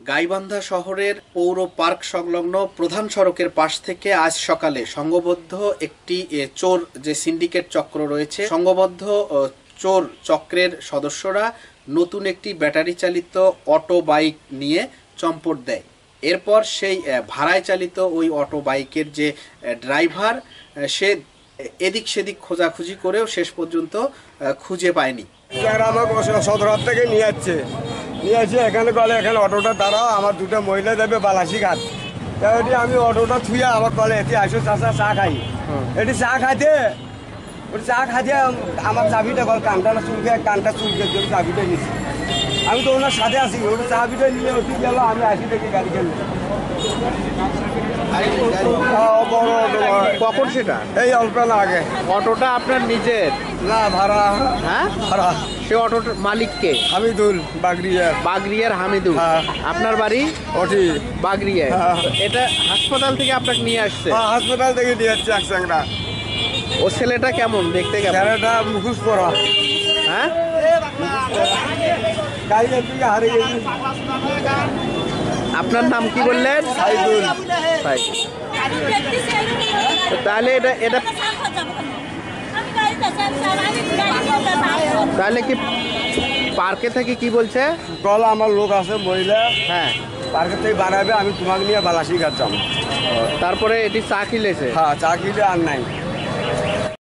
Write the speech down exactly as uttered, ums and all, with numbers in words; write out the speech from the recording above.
গাইবান্ধা শহরের পৌর পার্ক সংলগ্ন প্রধান সড়কের পাশ থেকে আজ সকালে সংঘবদ্ধ একটি চোর যে সিন্ডিকেট চক্র রয়েছে, সংঘবদ্ধ চোর চক্রের সদস্যরা নতুন একটি ব্যাটারি চালিত অটো বাইক নিয়ে চম্পট দেয়। এরপর সেই ভাড়ায় চালিত ওই অটো বাইকের যে ড্রাইভার, সে এদিক সেদিক খোঁজাখুঁজি করেও শেষ পর্যন্ত খুঁজে পায়নি। সদর হাট থেকে নিয়ে যাচ্ছে নিয়ে আসছে এখানে বলে এখানে অটোটা দাঁড়াও, আমার দুটো মহিলা দেবে বালাসি ঘাট। এটি আমি অটোটা থুয়ে আমার বলে এটি আসো চাষা চা খাই। এটি চা খাইতে ওটি চা খাইতে আমার চাবিটা বল কানটা চুলকে কানটা চুলকে চাবিটা নিচ্ছি। আমি তো ওনার সাথে আসি, ওটা চাবিটা নিয়ে ওটি গেল, আমি আসি দেখি গাড়ি গেল। কখন সেটা? এই অল্প না আগে। অটোটা আপনার নিজের না, ভাড়া। হ্যাঁ, ভাড়া। সে অটোর মালিককে? হামিদুল, বাগরিয়ার। বাগরিয়ার হামিদুল। হ্যাঁ। আপনার বাড়ি ওটি বাগরিয়ায়। হ্যাঁ। এটা হাসপাতাল থেকে আপনাকে নিয়ে আসছে? হ্যাঁ, হাসপাতাল থেকে নিয়ে যাচ্ছে একসঙ্গা। ও ছেলেটা কেমন দেখতে? কেমন ছেলেটা? মুখোশ পরা। হ্যাঁ, গাড়ির দিকে হারিয়ে গেছি। আপনার নাম কি বললেন? সাইদুল। সাইদুল। তাহলে এটা এটা তাহলে কি পার্কে থেকে কি বলছে? কল আমার লোক আছে মহিলা, হ্যাঁ, পার্কে থেকে বাড়াবে, আমি তোমাকে নিয়ে বালাসি ঘাট যাবো। তারপরে এটি চা কিলেছে? হ্যাঁ, চা কিনে আর নাই।